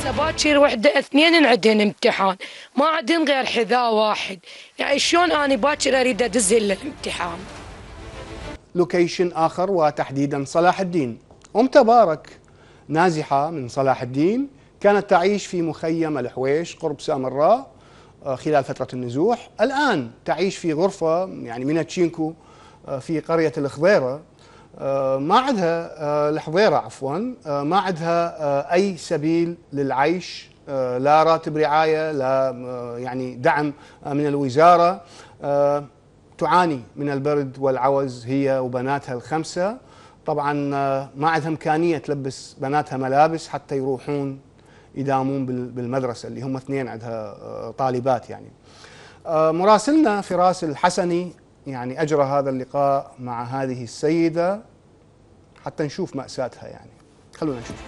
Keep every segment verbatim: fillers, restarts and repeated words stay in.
هسه باكر وحده اثنين عندهن امتحان، ما عندهن غير حذاء واحد، يعني شلون اني باكر اريد ادز للامتحان؟ لوكيشن اخر وتحديدا صلاح الدين. ام تبارك نازحه من صلاح الدين كانت تعيش في مخيم الحويش قرب سامراء خلال فتره النزوح، الان تعيش في غرفه يعني من تشينكو في قريه الخضيره. ما عندها الحضيره عفوا ما عندها اي سبيل للعيش، لا راتب رعايه، لا يعني دعم من الوزاره. تعاني من البرد والعوز هي وبناتها الخمسه، طبعا ما عندها امكانيه تلبس بناتها ملابس حتى يروحون يداومون بالمدرسه اللي هم اثنين عندها طالبات يعني. مراسلنا فراس الحسني يعني اجرى هذا اللقاء مع هذه السيده حتى نشوف مأساتها يعني. خلونا نشوف.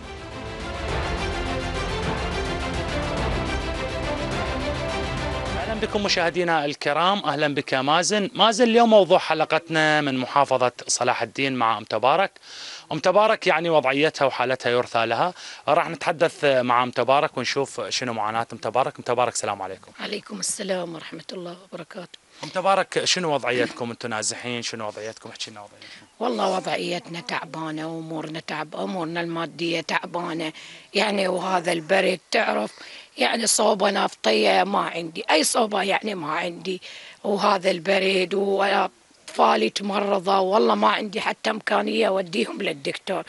اهلا بكم مشاهدينا الكرام، اهلا بك مازن. مازن، اليوم موضوع حلقتنا من محافظة صلاح الدين مع ام تبارك. ام تبارك يعني وضعيتها وحالتها يرثى لها، راح نتحدث مع ام تبارك ونشوف شنو معاناة ام تبارك. ام تبارك السلام عليكم. عليكم السلام ورحمة الله وبركاته. ام تبارك شنو وضعيتكم؟ انتم نازحين، شنو وضعيتكم؟ احكي لنا وضعيتكم. والله وضعيتنا تعبانة وامورنا تعب، امورنا المادية تعبانة يعني، وهذا البرد تعرف يعني صوبة نفطية ما عندي، اي صوبة يعني ما عندي، وهذا البرد واطفالي تمرضى، والله ما عندي حتى امكانية اوديهم للدكتور.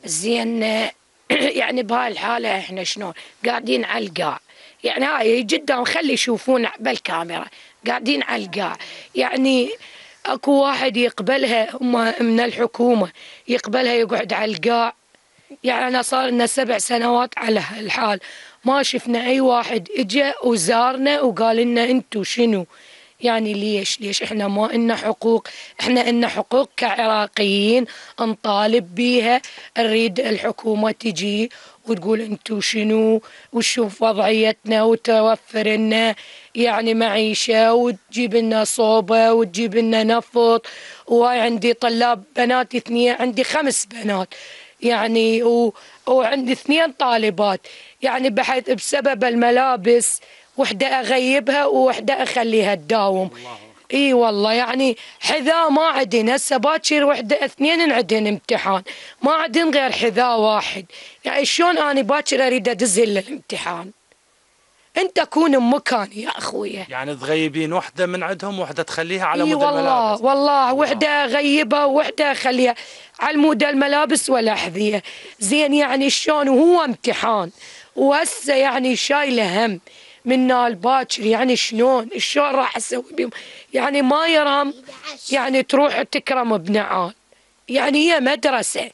زين يعني بهاي الحالة احنا شلون قاعدين على القاع، يعني هاي جدا خلي يشوفون بالكاميرا قاعدين على القاع، يعني اكو واحد يقبلها هم من الحكومة يقبلها يقعد على القاع، يعني انا صار لنا سبع سنوات على هالحال، ما شفنا اي واحد اجى وزارنا وقال لنا انتو شنو يعني ليش ليش احنا ما إلنا حقوق، احنا إلنا حقوق كعراقيين نطالب بيها، نريد الحكومة تجي وتقول انتو شنو وتشوف وضعيتنا وتوفر لنا يعني معيشة وتجيب لنا صوبة وتجيب لنا نفط. وعندي طلاب بناتي اثنين، عندي خمس بنات يعني و... وعندي اثنين طالبات، يعني بحيث بسبب الملابس وحدة أغيبها ووحدة أخليها تداوم. اي والله يعني حذاء ما عندن، هسه باكر وحده اثنين عندهن امتحان، ما عندهن غير حذاء واحد، يعني شلون اني باكر اريد ادز للامتحان؟ انت كون بمكاني يا اخويا. يعني تغيبين وحده من عندهم وحده تخليها على مود والله الملابس؟ والله وحده اغيبها وحده اخليها على مود الملابس والاحذيه. زين يعني شلون وهو امتحان وهسه يعني شايله هم من نال باكر، يعني شلون شلون راح اسوي بهم؟ يعني ما يرام يعني تروح تكرم ابن عال، يعني هي مدرسه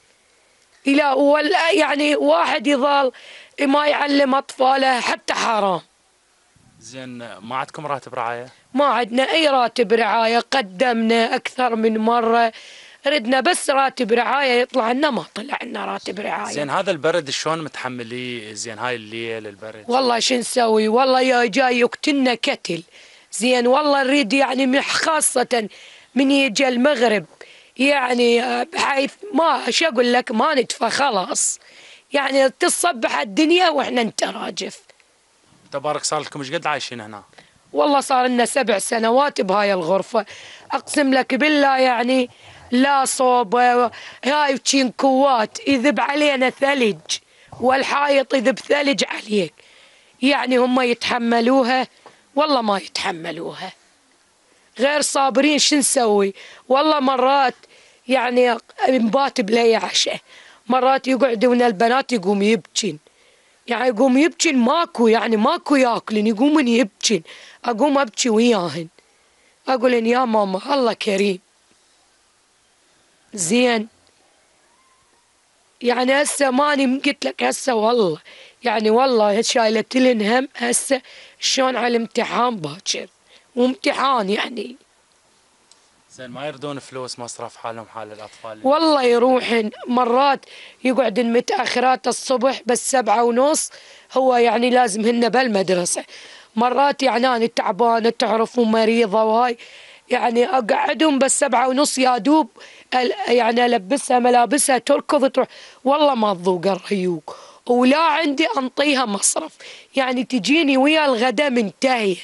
الى ولا يعني واحد يظل ما يعلم اطفاله حتى حرام. زين ما عندكم راتب رعايه؟ ما عندنا اي راتب رعايه، قدمنا اكثر من مره، ردنا بس راتب رعايه يطلع لنا، ما طلع لنا راتب رعايه. زين هذا البرد شلون متحمليه؟ زين هاي الليل البرد والله شو نسوي، والله يا جاي يقتلنا كتل. زين والله نريد يعني خاصه من يجي المغرب يعني بحيث ما شو اقول لك ما ندفى خلاص، يعني تصبح الدنيا واحنا نتراجف. تبارك صار لكم ايش قد عايشين هنا؟ والله صار لنا سبع سنوات بهاي الغرفة، أقسم لك بالله يعني لا صوبة، هاي تشينكوات يذب علينا ثلج والحائط يذب ثلج عليك، يعني هم يتحملوها؟ والله ما يتحملوها، غير صابرين. شو نسوي؟ والله مرات يعني نبات بلي عشاء، مرات يقعدون البنات يقوم يبكين، يعني يقوم يبكين ماكو يعني ماكو ياكلن يقومن يبكين، اقوم ابكي وياهن اقولن يا ماما الله كريم. زين يعني هسه ماني قلت لك هسه والله يعني والله شايلت لن هم هسه شلون على الامتحان باكر وامتحان يعني. زين ما يردون فلوس مصرف حالهم حال الاطفال؟ والله يروحن مرات يقعدن متاخرات الصبح بس سبعة ونص، هو يعني لازم هن بالمدرسه، مرات يعني انا تعبانه تعرفوا مريضه وهاي يعني اقعدهم بس سبعة ونص يا دوب يعني البسها ملابسها تركض تروح، والله ما تذوق الريوق ولا عندي أنطيها مصرف، يعني تجيني ويا الغداء منتهية،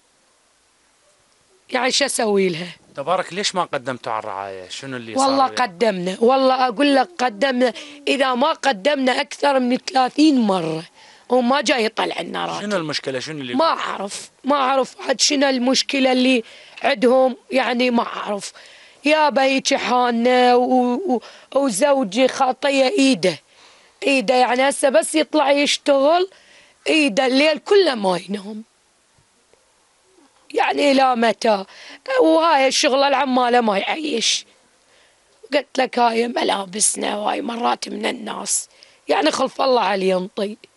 يعني شو أسوي لها؟ تبارك ليش ما قدمتوا على الرعاية؟ شنو اللي صار؟ والله قدمنا، والله أقول لك قدمنا، إذا ما قدمنا أكثر من ثلاثين مرة وما جاي يطلع لنا راتب. شنو المشكلة؟ شنو اللي ما أعرف ما أعرف عاد شنو المشكلة اللي عندهم، يعني ما أعرف. يا بيك حانة وزوجي خاطية إيده إيده يعني هسه بس يطلع يشتغل إيده الليل كله ما ينام، يعني إلى متى؟ وهاي الشغلة العمالة ما يعيش. قلت لك هاي ملابسنا وهاي مرات من الناس، يعني خلف الله علي ينطي.